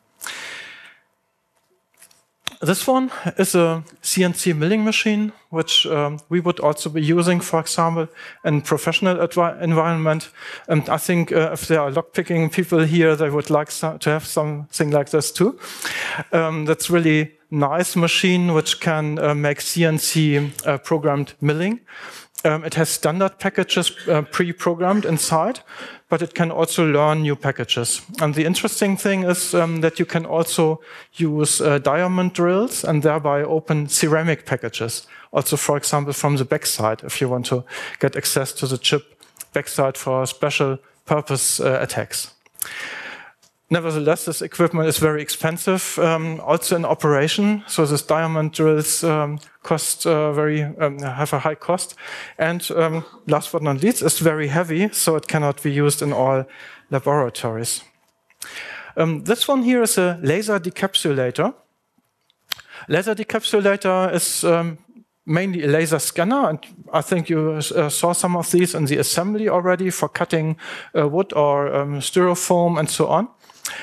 S1: This one is a C N C milling machine, which um, we would also be using, for example, in professional environment. And I think uh, if there are lockpicking people here, they would like so to have something like this too. Um, that's really nice machine, which can uh, make C N C uh, programmed milling. Um, it has standard packages uh, pre-programmed inside, but it can also learn new packages. And the interesting thing is um, that you can also use uh, diamond drills and thereby open ceramic packages. Also, for example, from the backside, if you want to get access to the chip backside for special purpose uh, attacks. Nevertheless, this equipment is very expensive, um, also in operation. So these diamond drills um, cost uh, very um, have a high cost, and um, last but not least, it's very heavy, so it cannot be used in all laboratories. Um, this one here is a laser decapsulator. Laser decapsulator is um, mainly a laser scanner, and I think you uh, saw some of these in the assembly already for cutting uh, wood or um, styrofoam and so on.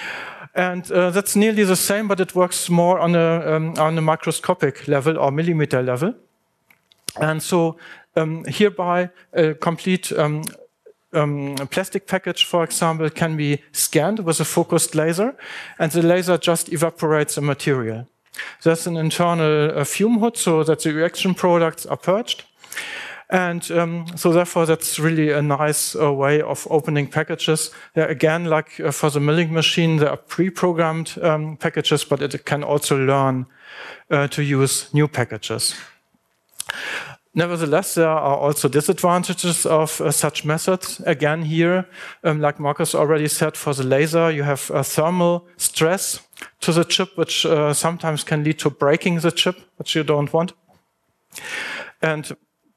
S1: And uh, that's nearly the same, but it works more on a, um, on a microscopic level or millimeter level. And so um, hereby a complete um, um, plastic package, for example, can be scanned with a focused laser, and the laser just evaporates the material. There's an internal uh, fume hood so that the reaction products are purged. And um, so therefore, that's really a nice uh, way of opening packages. There again, like uh, for the milling machine, there are pre-programmed um, packages, but it can also learn uh, to use new packages. Nevertheless, there are also disadvantages of uh, such methods. Again, here, um, like Marcus already said, for the laser, you have uh, thermal stress to the chip, which uh, sometimes can lead to breaking the chip, which you don't want. And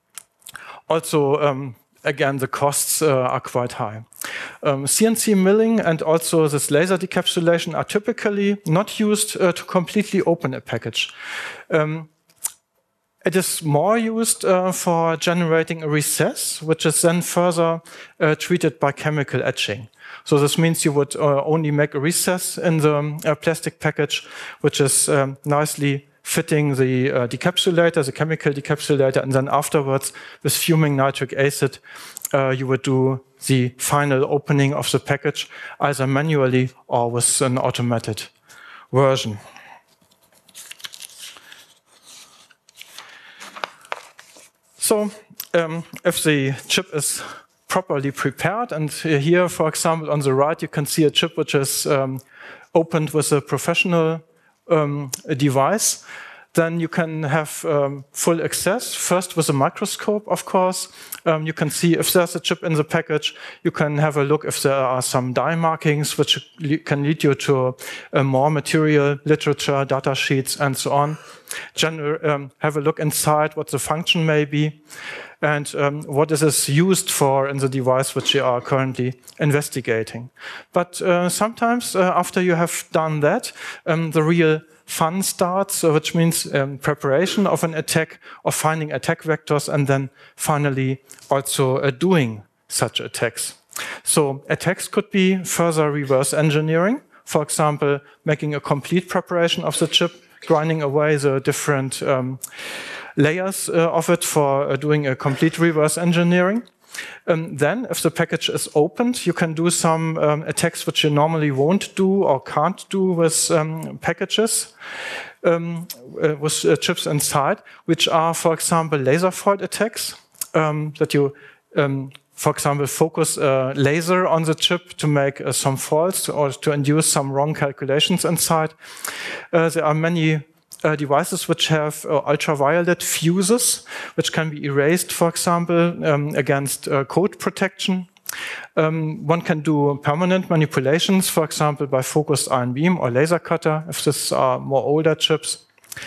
S1: also, um, again, the costs uh, are quite high. Um, C N C milling and also this laser decapsulation are typically not used uh, to completely open a package. Um, it is more used uh, for generating a recess, which is then further uh, treated by chemical etching. So this means you would uh, only make a recess in the uh, plastic package, which is um, nicely fitting the uh, decapsulator, the chemical decapsulator, and then afterwards, with fuming nitric acid, uh, you would do the final opening of the package, either manually or with an automated version. So, um, if the chip is properly prepared. And here, for example, on the right, you can see a chip which is um, opened with a professional um, a device. Then you can have um, full access, first with a microscope, of course. Um, you can see if there's a chip in the package. You can have a look if there are some die markings, which le can lead you to uh, more material, literature, data sheets, and so on. General, um, have a look inside what the function may be and um, what is this used for in the device which you are currently investigating. But uh, sometimes uh, after you have done that, um, the real fun starts, uh, which means um, preparation of an attack or finding attack vectors and then finally also uh, doing such attacks. So attacks could be further reverse engineering, for example, making a complete preparation of the chip, grinding away the different um, layers uh, of it for uh, doing a complete reverse engineering. Um, then, if the package is opened, you can do some um, attacks which you normally won't do or can't do with um, packages, um, uh, with uh, chips inside, which are, for example, laser fault attacks, um, that you, um, for example, focus a laser on the chip to make uh, some faults or to induce some wrong calculations inside. Uh, there are many Uh, devices which have uh, ultraviolet fuses, which can be erased, for example, um, against uh, code protection. Um, one can do permanent manipulations, for example, by focused ion beam or laser cutter, if these are more older chips.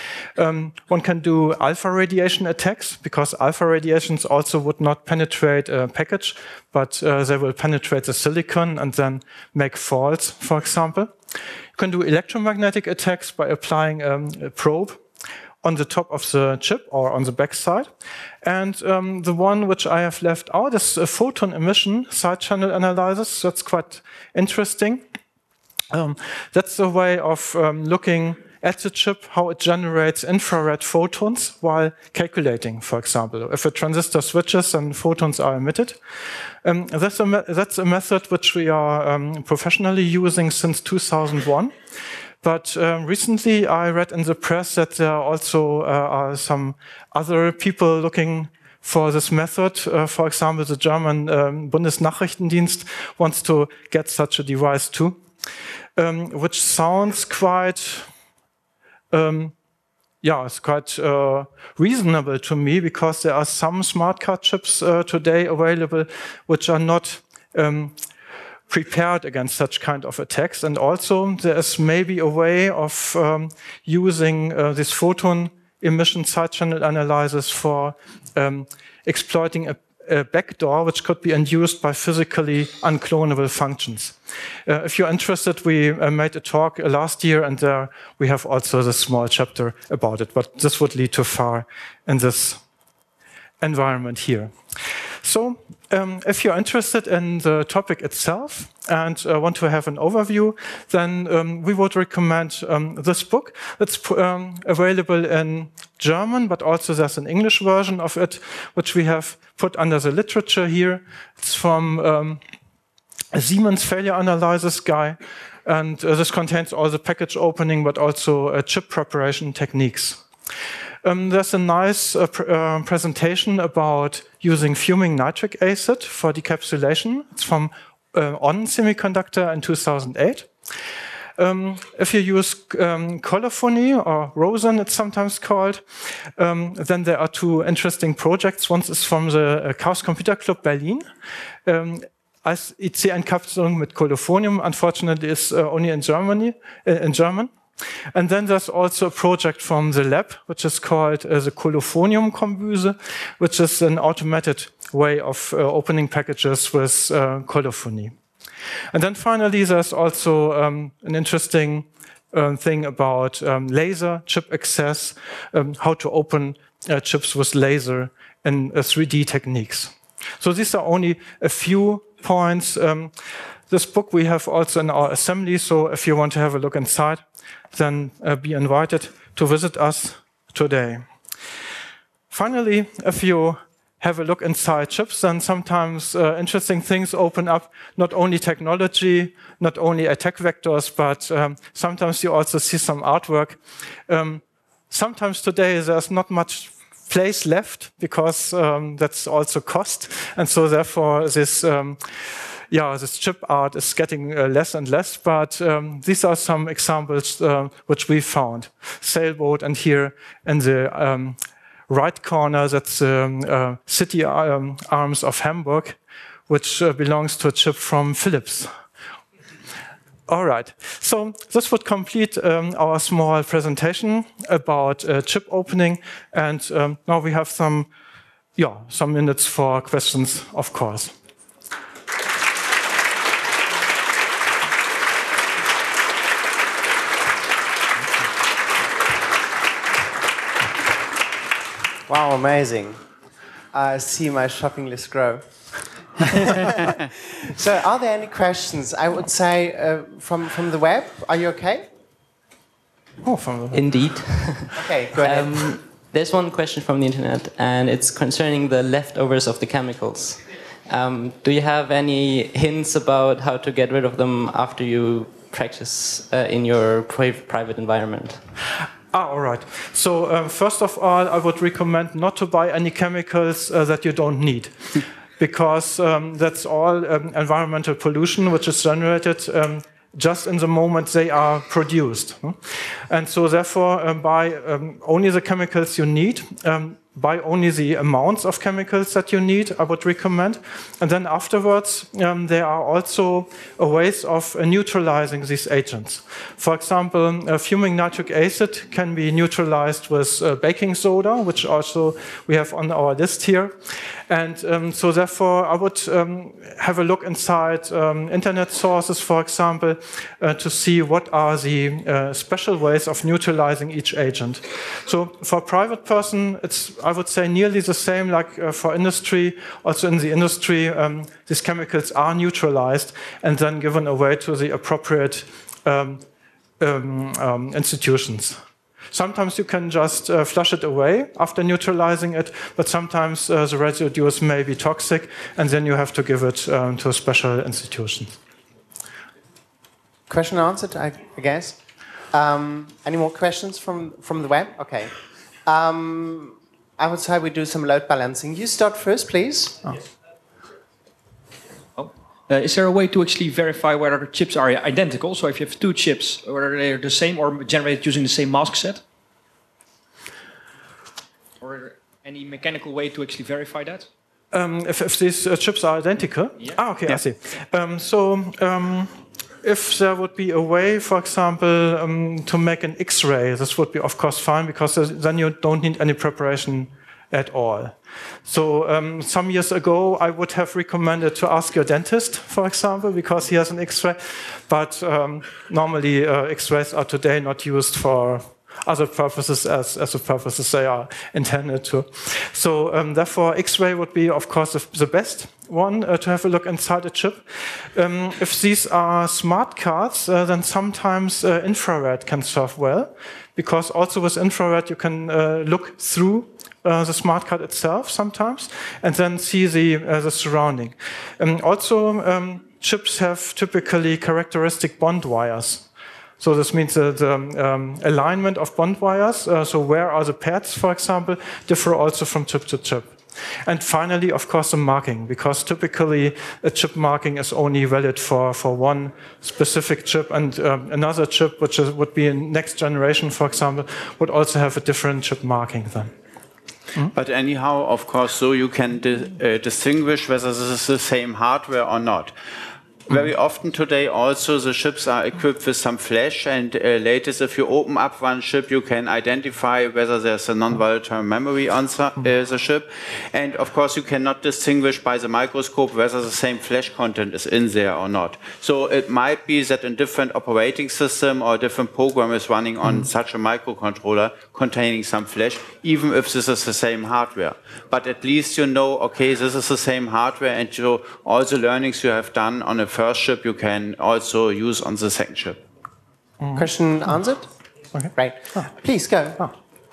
S1: Um, one can do alpha radiation attacks, because alpha radiations also would not penetrate a package, but uh, they will penetrate the silicon and then make faults, for example. You can do electromagnetic attacks by applying um, a probe on the top of the chip or on the backside. And um, the one which I have left out is a photon emission side channel analysis. That's quite interesting. Um, that's a way of um, looking at the chip, how it generates infrared photons while calculating, for example. If a transistor switches, then photons are emitted. Um, that's, a that's a method which we are um, professionally using since two thousand one. But um, recently I read in the press that there also uh, are some other people looking for this method. Uh, for example, the German um, Bundesnachrichtendienst wants to get such a device too, um, which sounds quite... Um, yeah, it's quite uh, reasonable to me, because there are some smart card chips uh, today available which are not um, prepared against such kind of attacks. And also there is maybe a way of um, using uh, this photon emission side channel analysis for um, exploiting a a backdoor which could be induced by physically unclonable functions. Uh, if you're interested, we uh, made a talk uh, last year, and there we have also the small chapter about it, but this would lead too far in this environment here. So, um, if you're interested in the topic itself and uh, want to have an overview, then um, we would recommend um, this book. It's um, available in German, but also there's an English version of it, which we have put under the literature here. It's from um, a Siemens failure analysis guy, and uh, this contains all the package opening, but also uh, chip preparation techniques. Um, there's a nice uh, pr uh, presentation about using fuming nitric acid for decapsulation. It's from uh, On Semiconductor in two thousand eight. Um, if you use um, colophony, or Rosen it's sometimes called, um, then there are two interesting projects. One is from the uh, Chaos Computer Club Berlin. Um, als I C-Entkapselung mit Colophonium, unfortunately, is uh, only in Germany, uh, in German. And then there's also a project from the lab, which is called uh, the Colophonium Kombüse, which is an automated way of uh, opening packages with uh, colophony. And then finally, there's also um, an interesting uh, thing about um, laser chip access, um, how to open uh, chips with laser in uh, three D techniques. So these are only a few points. Um, this book we have also in our assembly, so if you want to have a look inside, then uh, be invited to visit us today. Finally, if you have a look inside chips, then sometimes uh, interesting things open up, not only technology, not only attack vectors, but um, sometimes you also see some artwork. Um, sometimes today there's not much place left because um, that's also cost, and so therefore this um, yeah this chip art is getting uh, less and less. But um, these are some examples uh, which we found. Sailboat, and here in the um, right corner that's the um, uh, city um, arms of Hamburg, which uh, belongs to a chip from Philips. All right, so this would complete um, our small presentation about uh, chip opening, and um, now we have some, yeah, some minutes for questions, of course.
S3: Wow, amazing! I see my shopping list grow. So, are there any questions? I would say uh, from from the web. Are you okay?
S1: Oh, from the web.
S4: Indeed.
S3: Okay, go ahead.
S4: Um, there's one question from the internet, and it's concerning the leftovers of the chemicals. Um, do you have any hints about how to get rid of them after you practice uh, in your pri private environment?
S1: Ah, all right. So, um, first of all, I would recommend not to buy any chemicals uh, that you don't need. Because um, that's all um, environmental pollution which is generated um, just in the moment they are produced. And so therefore um, buy um, only the chemicals you need, um, buy only the amounts of chemicals that you need, I would recommend. And then afterwards um, there are also uh, ways of uh, neutralizing these agents. For example, uh, fuming nitric acid can be neutralized with uh, baking soda, which also we have on our list here. And um, so therefore I would um, have a look inside um, internet sources, for example, uh, to see what are the uh, special ways of neutralizing each agent. So for a private person, it's, I would say, nearly the same like uh, for industry. Also in the industry, um, these chemicals are neutralized and then given away to the appropriate um, um, um, institutions. Sometimes you can just uh, flush it away after neutralizing it, but sometimes uh, the residues may be toxic, and then you have to give it um, to a special institution.
S3: Question answered, I, I guess. Um, any more questions from, from the web? Okay. Um, I would say we do some load balancing. You start first, please.
S1: Oh.
S5: Yes. Oh. Uh, is there a way to actually verify whether the chips are identical? So if you have two chips, whether they're the same or generated using the same mask set? Or any mechanical way to actually verify that?
S1: Um, if, if these uh, chips are identical?
S5: Yeah.
S1: Ah, okay,
S5: Yeah.
S1: I see. Um, so um, if there would be a way, for example, um, to make an X-ray, this would be, of course, fine, because then you don't need any preparation at all. So um, some years ago, I would have recommended to ask your dentist, for example, because he has an X-ray. But um, normally, uh, X-rays are today not used for other purposes as, as the purposes they are intended to. So um, therefore, X-ray would be, of course, the best one uh, to have a look inside a chip. Um, if these are smart cards, uh, then sometimes uh, infrared can serve well, because also with infrared you can uh, look through Uh, the smart card itself sometimes, and then see the, uh, the surrounding. Um, also, um, chips have typically characteristic bond wires. So this means the, the um, alignment of bond wires, uh, so where are the pads, for example, differ also from chip to chip. And finally, of course, the marking, because typically a chip marking is only valid for, for one specific chip, and um, another chip, which is, would be in next generation, for example, would also have a different chip marking then.
S2: But anyhow, of course, so you can di uh, distinguish whether this is the same hardware or not. Very often today also the chips are equipped with some flash, and uh, latest if you open up one chip you can identify whether there's a non-volatile memory on uh, the chip, and of course you cannot distinguish by the microscope whether the same flash content is in there or not. So it might be that a different operating system or a different program is running on mm. such a microcontroller containing some flash, even if this is the same hardware. But at least you know, okay, this is the same hardware, and so all the learnings you have done on a first chip you can also use on the second chip.
S3: Mm. Question answered? Okay. Right. Oh. Please go. Oh.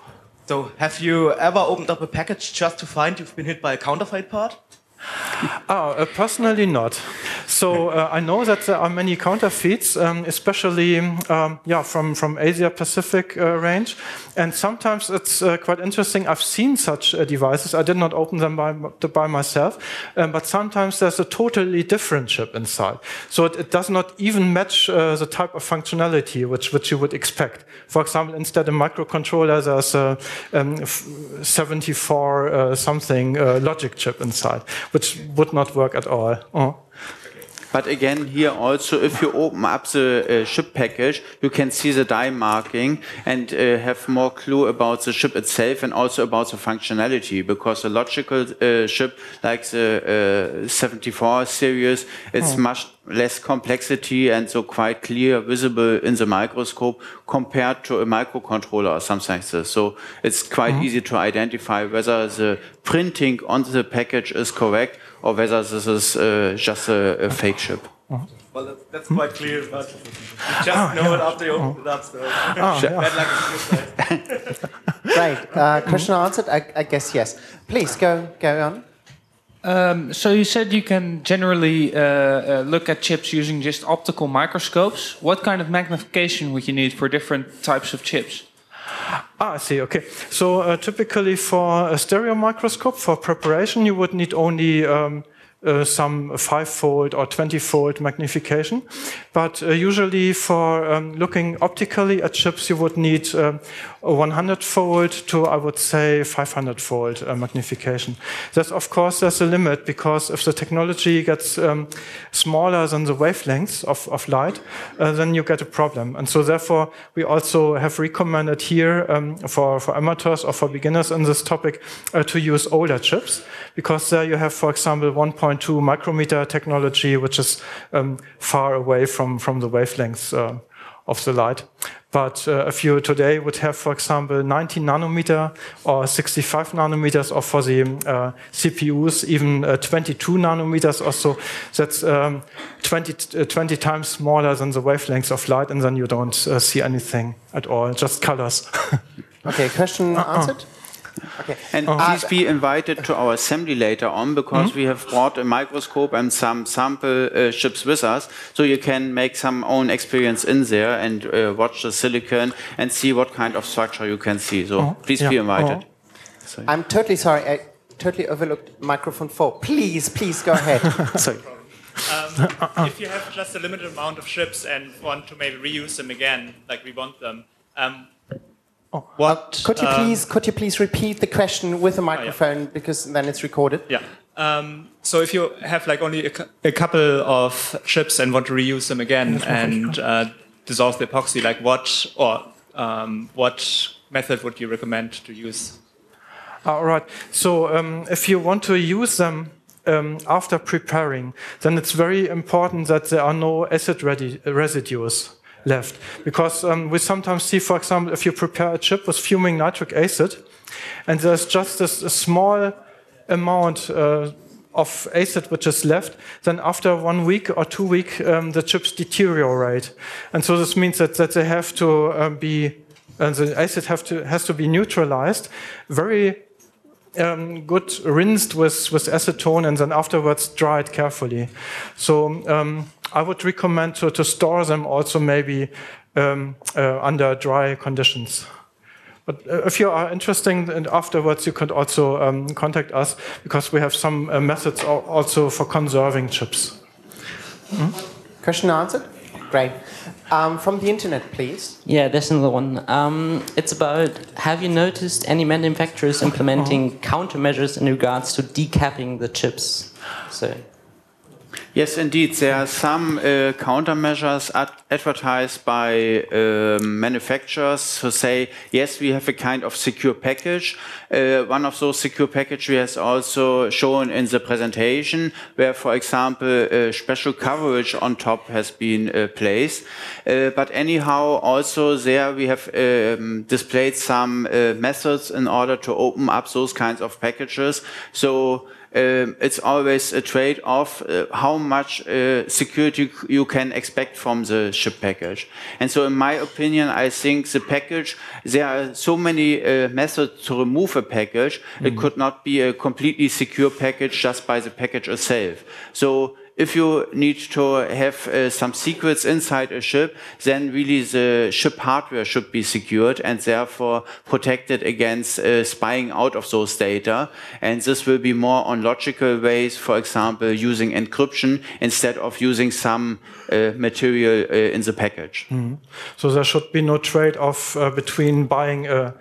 S6: So, have you ever opened up a package just to find you've been hit by a counterfeit part?
S1: Oh, uh, personally not. So uh, I know that there are many counterfeits, um, especially um, yeah, from, from Asia Pacific uh, range. And sometimes it's uh, quite interesting. I've seen such uh, devices. I did not open them by, by myself, um, but sometimes there's a totally different chip inside. So it, it does not even match uh, the type of functionality which, which you would expect. For example, instead of microcontroller, there's a um, seventy-four uh, something uh, logic chip inside, which would not work at all. Oh.
S2: But again, here also, if you open up the uh, chip package, you can see the die marking and uh, have more clue about the chip itself and also about the functionality, because the logical uh, chip, like the uh, seventy-four series, it's oh. much less complexity and so quite clear, visible in the microscope compared to a microcontroller or something like this. So it's quite mm-hmm. easy to identify whether the printing on the package is correct or whether this is uh, just a, a fake chip.
S6: Well, that's, that's quite clear, but you just oh, know yeah. it after you open it up. So
S1: oh, yeah.
S6: bad luck on your side.
S3: Right. Uh, question answered? I, I guess yes. Please, go, go on.
S7: Um, so you said you can generally uh, uh, look at chips using just optical microscopes. What kind of magnification would you need for different types of chips?
S1: Ah, I see, okay. So uh, typically for a stereo microscope, for preparation, you would need only um, uh, some five-fold or twenty-fold magnification. But uh, usually for um, looking optically at chips, you would need um, a one hundred fold to, I would say, five hundred fold uh, magnification. That's, of course, there's a limit, because if the technology gets um, smaller than the wavelengths of, of light, uh, then you get a problem. And so therefore, we also have recommended here um, for, for amateurs or for beginners in this topic uh, to use older chips, because there you have, for example, one point two micrometer technology, which is um, far away from, from the wavelengths uh, of the light. But uh, if you today would have, for example, ninety nanometer or sixty-five nanometers, or for the uh, C P Us, even uh, twenty-two nanometers or so, that's um, twenty, uh, twenty times smaller than the wavelengths of light, and then you don't uh, see anything at all, just colors.
S3: Okay, question
S1: uh-uh.
S3: answered? Okay.
S2: And
S1: oh.
S2: please be invited to our assembly later on, because mm-hmm. we have brought a microscope and some sample uh, chips with us, so you can make some own experience in there and uh, watch the silicon and see what kind of structure you can see. So oh. please yeah. be invited.
S3: Oh. I'm totally sorry. I totally overlooked microphone four. Please, please go ahead.
S1: Sorry.
S8: Um, if you have just a limited amount of chips and want to maybe reuse them again, like we want them, um,
S3: Oh. What, uh, could you
S8: um,
S3: please could you please repeat the question with a microphone, oh, yeah. because then it's recorded?
S8: Yeah. Um, so if you have like only a, cu a couple of chips and want to reuse them again and uh, dissolve the epoxy, like what or um, what method would you recommend to use?
S1: All right. So um, if you want to use them um, after preparing, then it's very important that there are no acid residues left, because um, we sometimes see, for example, if you prepare a chip with fuming nitric acid and there's just this a small amount uh, of acid which is left, then after one week or two weeks um, the chips deteriorate, and so this means that, that they have to uh, be uh, the acid have to has to be neutralized, very um, good rinsed with, with acetone, and then afterwards dried carefully. So um, I would recommend to, to store them also maybe um, uh, under dry conditions. But uh, if you are interested, and afterwards you could also um, contact us, because we have some uh, methods also for conserving chips. Mm-hmm.
S3: Question answered? Great. Um, from the internet, please.
S4: Yeah, there's another one. Um, it's about, have you noticed any manufacturers implementing uh-huh. countermeasures in regards to decapping the chips? So.
S2: Yes, indeed. There are some uh, countermeasures ad advertised by uh, manufacturers who say, yes, we have a kind of secure package. Uh, one of those secure packages we has also shown in the presentation, where, for example, uh, special coverage on top has been uh, placed. Uh, but anyhow, also there we have um, displayed some uh, methods in order to open up those kinds of packages. So Um, it's always a trade-off uh, how much uh, security you can expect from the chip package. And so in my opinion, I think the package, there are so many uh, methods to remove a package, mm-hmm. it could not be a completely secure package just by the package itself. So if you need to have uh, some secrets inside a chip, then really the chip hardware should be secured and therefore protected against uh, spying out of those data. And this will be more on logical ways, for example, using encryption instead of using some uh, material uh, in the package.
S1: Mm-hmm. So there should be no trade-off uh, between buying a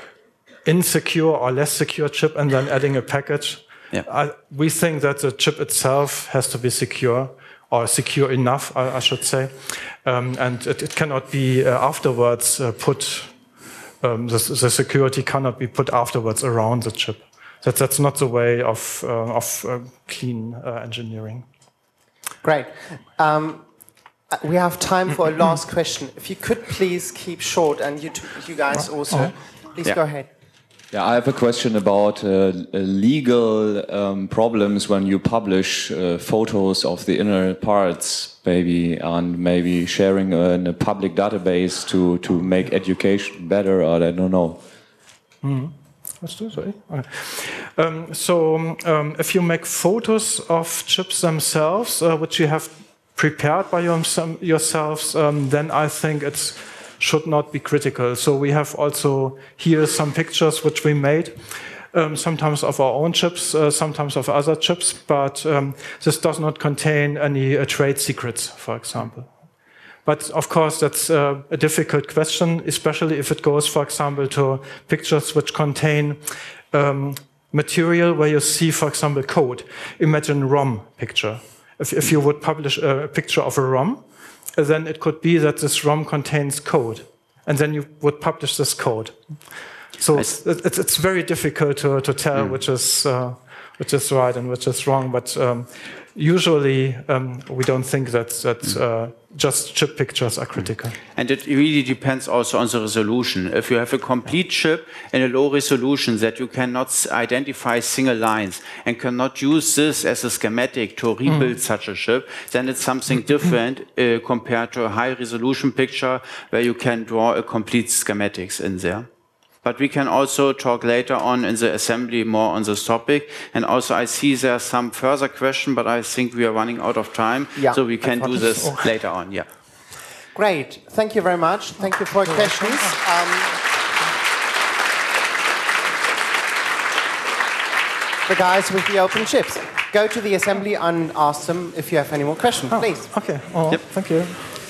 S1: insecure or less secure chip and then adding a package.
S2: Yeah.
S1: I, we think that the chip itself has to be secure, or secure enough, I, I should say, um, and it, it cannot be uh, afterwards uh, put. Um, the, the security cannot be put afterwards around the chip. That, that's not the way of uh, of uh, clean uh, engineering.
S3: Great. Um, we have time for a last question. If you could please keep short, and you, two, you guys also,
S1: Oh.
S3: please
S2: Yeah.
S3: go ahead.
S9: Yeah, I have a question about uh, legal um, problems when you publish uh, photos of the inner parts, maybe, and maybe sharing uh, in a public database to, to make education better, or I don't know.
S1: Mm-hmm. Let's do so. Okay. Um, so, um, if you make photos of chips themselves, uh, which you have prepared by your, yourselves, um, then I think it's should not be critical. So we have also here some pictures which we made, um, sometimes of our own chips, uh, sometimes of other chips, but um, this does not contain any uh, trade secrets, for example. But of course, that's uh, a difficult question, especially if it goes, for example, to pictures which contain um, material where you see, for example, code. Imagine ROM picture. If, if you would publish a picture of a ROM, then it could be that this ROM contains code, and then you would publish this code. So it's, it's very difficult to, to tell mm. which is uh, which is right and which is wrong. But um, usually um, we don't think that that mm. uh, just chip pictures are critical.
S2: And it really depends also on the resolution. If you have a complete chip in a low resolution that you cannot identify single lines and cannot use this as a schematic to rebuild mm. such a chip, then it's something different uh, compared to a high resolution picture where you can draw a complete schematics in there. But we can also talk later on in the assembly more on this topic. And also I see there are some further questions, but I think we are running out of time.
S3: Yeah,
S2: so we can do this
S3: so.
S2: later on. Yeah.
S3: Great. Thank you very much. Thank you for your questions. Um, the guys with the open chips, go to the assembly and ask them if you have any more questions,
S1: oh,
S3: please.
S1: Okay. Oh,
S2: yep.
S1: Thank you.